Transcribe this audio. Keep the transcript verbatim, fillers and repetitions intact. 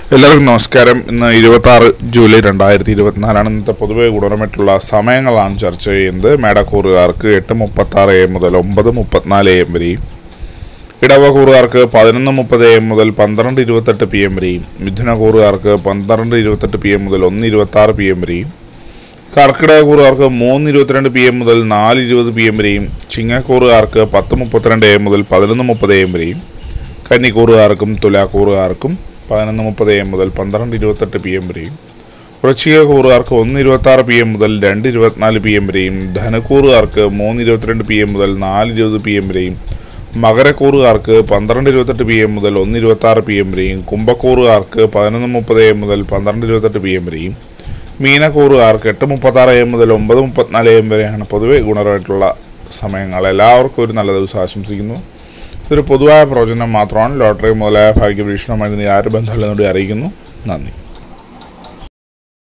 എല്ലാവർക്കും നമസ്കാരം. ഇന്ന് ഇരുപത്തി ആറ് ജൂലൈ രണ്ടായിരത്തി ഇരുപത്തിനാലാണ്. ഇന്നത്തെ പൊതുവെ ഗുണപരമായിട്ടുള്ള സമയങ്ങളാണ് ചർച്ച ചെയ്യുന്നത്. മേടക്കൂറുകാർക്ക് എട്ട് മുപ്പത്തി ആറ് എ മുതൽ ഒമ്പത് മുപ്പത്തിനാല് എ എം വരെയും, ഇടവകൂറുകാർക്ക് പതിനൊന്ന് മുപ്പത് എ എം മുതൽ പന്ത്രണ്ട് ഇരുപത്തെട്ട് പി എം വരെയും, മിഥുനകൂറുകാർക്ക് പന്ത്രണ്ട് ഇരുപത്തെട്ട് പി എം മുതൽ ഒന്ന് ഇരുപത്തി ആറ് പി എം വരെയും, കർക്കിടകക്കൂറുകാർക്ക് മൂന്ന് ഇരുപത്തിരണ്ട് പി എം മുതൽ നാല് ഇരുപത് പി എം വരെയും, ചിങ്ങക്കൂറുകാർക്ക് പത്ത് മുപ്പത്തിരണ്ട് എ എം മുതൽ പതിനൊന്ന് മുപ്പത് എ എം വരെയും, കന്നിക്കൂറുകാർക്കും തുലാക്കൂറുകാർക്കും പതിനൊന്ന് മുപ്പത് എ എം മുതൽ പന്ത്രണ്ട് ഇരുപത്തെട്ട് പി എം വരെയും, വൃശ്ചികക്കൂറുകാർക്ക് ഒന്ന് ഇരുപത്തി ആറ് പി എം മുതൽ രണ്ട് ഇരുപത്തിനാല് പി എം വരെയും, ധനുക്കൂറുകാർക്ക് മൂന്ന് ഇരുപത്തിരണ്ട് പി എം മുതൽ നാല് ഇരുപത് പി എം വരെയും, മകരക്കൂറുകാർക്ക് പന്ത്രണ്ട് ഇരുപത്തെട്ട് പി എം മുതൽ ഒന്ന് ഇരുപത്തി ആറ് പി എം വരെയും, കുംഭക്കൂറുകാർക്ക് പതിനൊന്ന് മുപ്പത് എ എം മുതൽ പന്ത്രണ്ട് ഇരുപത്തെട്ട് പി എം വരെയും, മീനക്കൂറുകാർക്ക് എട്ട് മുപ്പത്തി ആറ് എ എം മുതൽ ഒമ്പത് മുപ്പത്തിനാല് എ എം വരെയാണ് പൊതുവെ ഗുണപരമായിട്ടുള്ള സമയങ്ങൾ. എല്ലാവർക്കും ഒരു നല്ല ദിവസം ആശംസിക്കുന്നു. ഇതൊരു പൊതുവായ പ്രവചനം മാത്രമാണ്. ലോട്ടറി മുതലായ ഭാഗ്യപരീക്ഷണമായി ആര് ബന്ധമുള്ളതിനോട് അറിയിക്കുന്നു. നന്ദി.